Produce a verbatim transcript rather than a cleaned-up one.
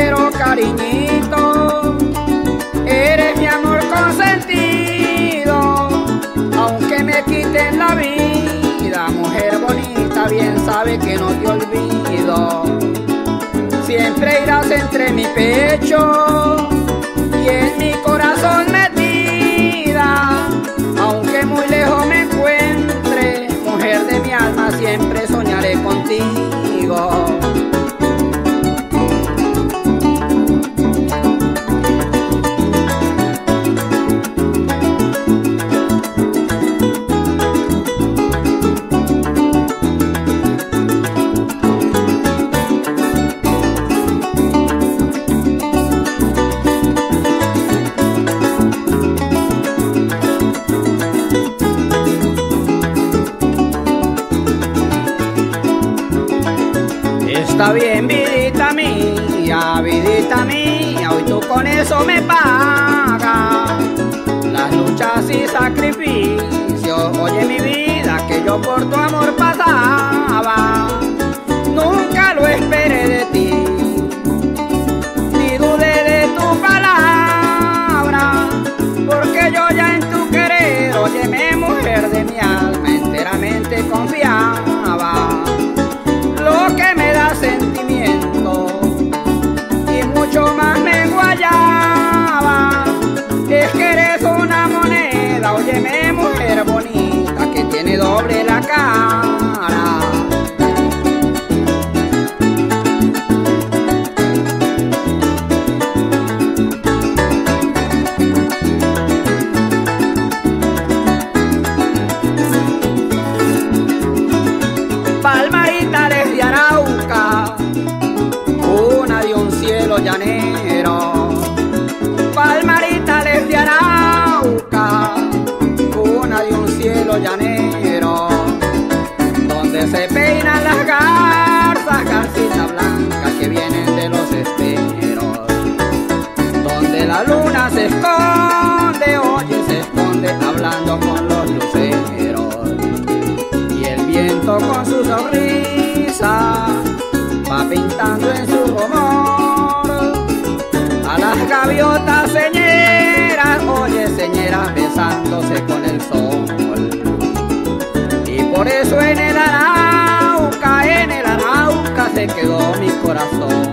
quiero, cariñito, eres mi amor consentido. Aunque me quiten la vida, mujer bonita, bien sabe que no te olvido. Siempre irás entre mi pecho y en mi corazón metida. Aunque muy lejos me encuentre, mujer de mi alma, siempre soñaré contigo. Está bien, vidita mía, vidita mía, hoy tú con eso me pagas las luchas y sacrificios. Oye mi vida, que yo por tu amor pasaba, nunca lo esperé de ti, ni dudé de tu palabra, porque yo ya en tu querer, óyeme mujer de mi alma, enteramente confiaba. Lo que me da sentimiento y mucho más me guayaba es que eres una moneda, óyeme mujer bonita, que tiene doble la cara. Palmarita desde Arauca, cuna de un cielo llanero. Palmarita desde Arauca, cuna de un cielo llanero, donde se peinan las garzas, garcitas blancas que vienen de los esteros, donde la luna se esconde, oye, se esconde hablando con los luceros. Con su sonrisa va pintando en su rumor a las gaviotas señeras, oye señeras, besándose con el sol. Y por eso en el Arauca, en el Arauca se quedó mi corazón.